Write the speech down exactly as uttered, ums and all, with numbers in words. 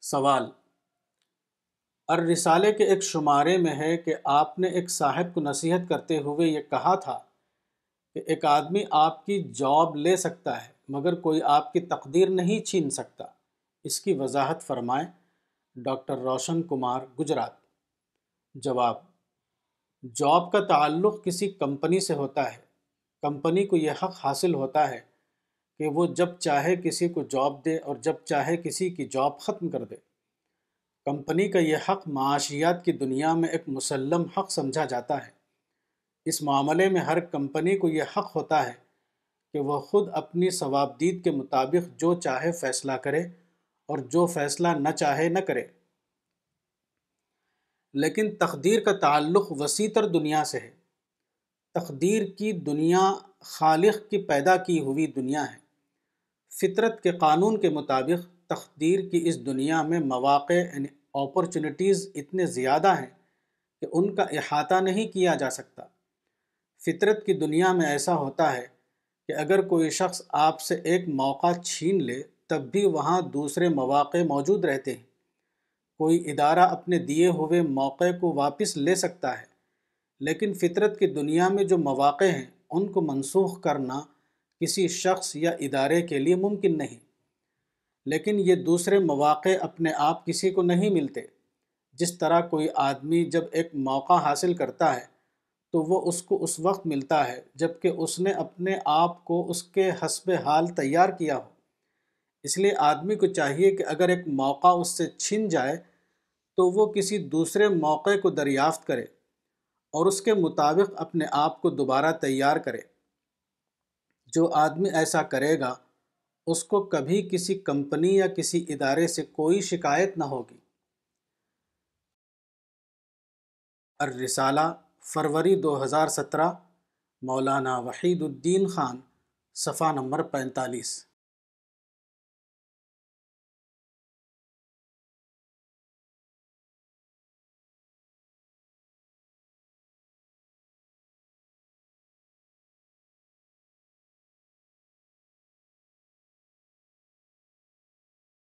سوال: الرسالے کے ایک شمارے میں ہے کہ آپ نے ایک صاحب کو نصیحت کرتے ہوئے یہ کہا تھا کہ ایک آدمی آپ کی جاب لے سکتا ہے مگر کوئی آپ کی تقدیر نہیں چھین سکتا۔ اس کی وضاحت فرمائیں۔ ڈاکٹر روشن کمار، گجرات۔ جواب: جاب کا تعلق کسی کمپنی سے ہوتا ہے۔ کمپنی کو یہ حق حاصل ہوتا ہے کہ وہ جب چاہے کسی کو جاب دے اور جب چاہے کسی کی جاب ختم کر دے۔ کمپنی کا یہ حق معاشیات کی دنیا میں ایک مسلم حق سمجھا جاتا ہے۔ اس معاملے میں ہر کمپنی کو یہ حق ہوتا ہے کہ وہ خود اپنی صوابدید کے مطابق جو چاہے فیصلہ کرے اور جو فیصلہ نہ چاہے نہ کرے۔ لیکن تقدیر کا تعلق وسیع تر دنیا سے ہے۔ تقدیر کی دنیا خالق کی پیدا کی ہوئی دنیا ہے۔ فطرت کے قانون کے مطابق تقدیر کی اس دنیا میں مواقع یعنی اپرچونٹیز اتنے زیادہ ہیں کہ ان کا احاطہ نہیں کیا جا سکتا۔ فطرت کی دنیا میں ایسا ہوتا ہے کہ اگر کوئی شخص آپ سے ایک موقع چھین لے تب بھی وہاں دوسرے مواقع موجود رہتے ہیں۔ کوئی ادارہ اپنے دیے ہوئے موقع کو واپس لے سکتا ہے، لیکن فطرت کی دنیا میں جو مواقع ہیں ان کو منسوخ کرنا کسی شخص یا ادارے کے لیے ممکن نہیں۔ لیکن یہ دوسرے مواقع اپنے آپ کسی کو نہیں ملتے۔ جس طرح کوئی آدمی جب ایک موقع حاصل کرتا ہے تو وہ اس کو اس وقت ملتا ہے جب کہ اس نے اپنے آپ کو اس کے حسب حال تیار کیا ہو۔ اس لیے آدمی کو چاہیے کہ اگر ایک موقع اس سے چھن جائے تو وہ کسی دوسرے موقع کو دریافت کرے اور اس کے مطابق اپنے آپ کو دوبارہ تیار کرے۔ جو آدمی ایسا کرے گا اس کو کبھی کسی کمپنی یا کسی ادارے سے کوئی شکایت نہ ہوگی۔ الرسالہ، فروری دو ہزار سترہ، مولانا وحید الدین خان، صفحہ نمبر پینتالیس۔